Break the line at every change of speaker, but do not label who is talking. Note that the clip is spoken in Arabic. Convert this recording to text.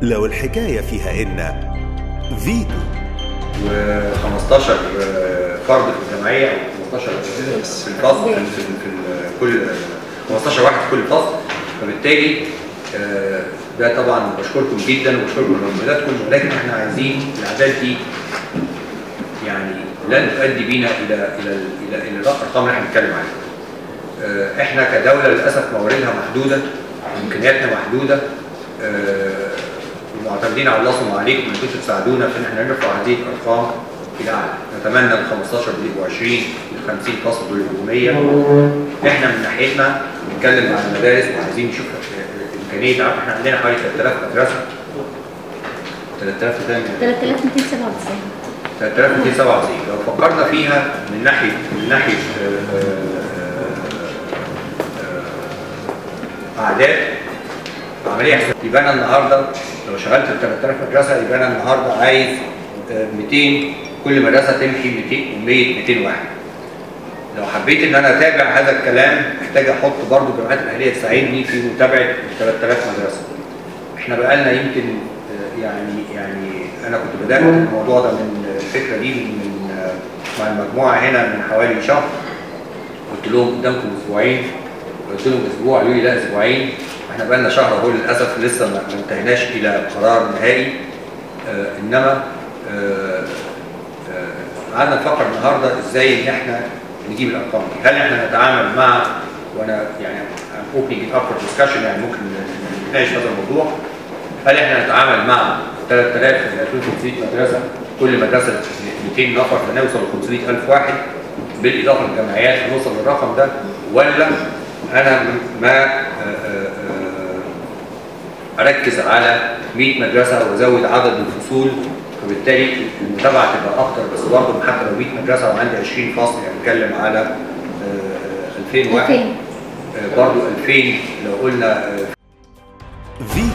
لو الحكاية فيها إن فيتو
و15 فرد في الجمعيه او 15 في الفصل في كل 15 واحد في كل فصل. فبالتالي ده طبعا بشكركم جدا وبشكركم لمجهوداتكم، ولكن احنا عايزين الاعداد دي يعني لن تؤدي بينا الى الارقام اللي احنا بنتكلم عليها. احنا كدوله للاسف مواردها محدوده، امكانياتنا محدوده، ومعتمدين على الله ثم عليكم ان كنتوا تساعدونا في ان احنا نرفع هذه الارقام الى اعلى. نتمنى ال 15 يبقوا 20، ال 50 فصل دول يبقوا 100. احنا من ناحيتنا بنتكلم مع المدارس وعايزين نشوف امكانيه. احنا عندنا حوالي 3000 مدرسه، 3297 لو فكرنا فيها من ناحيه اعداد عمليه حساب. يبقى انا النهارده لو شغلت ال 3000 مدرسه يبقى انا النهارده عايز 200، كل مدرسه تمشي 200 واحد. لو حبيت ان انا اتابع هذا الكلام محتاج احط برضه الجامعات الاهليه تساعدني في متابعه ال 3000 مدرسه. احنا بقى لنا يمكن يعني انا كنت بدات الموضوع ده من الفكره دي مع المجموعه هنا من حوالي شهر. قلت لهم قدامكم اسبوعين، قلت لهم اسبوع، قالوا لي لا اسبوعين. احنا بقى لنا شهر اهو للاسف لسه ما انتهيناش الى قرار نهائي. انما قعدنا نفكر النهارده ازاي ان احنا نجيب الارقام دي. هل احنا نتعامل مع، وانا يعني اوبننج اب ديسكشن يعني ممكن نناقش هذا الموضوع، هل احنا نتعامل مع 3000 2500 مدرسه، كل مدرسه 200 نفر فنوصل ل 500,000 واحد بالاضافه للجمعيات هنوصل للرقم ده، ولا انا ما اركز على 100 مدرسه وازود عدد الفصول وبالتالي المتابعه تبقى اكتر؟ بس برضه حتى لو 100 مدرسه وعندي 20 فصل يعني بنتكلم على 2000 واحد، برضه 2000 لو قلنا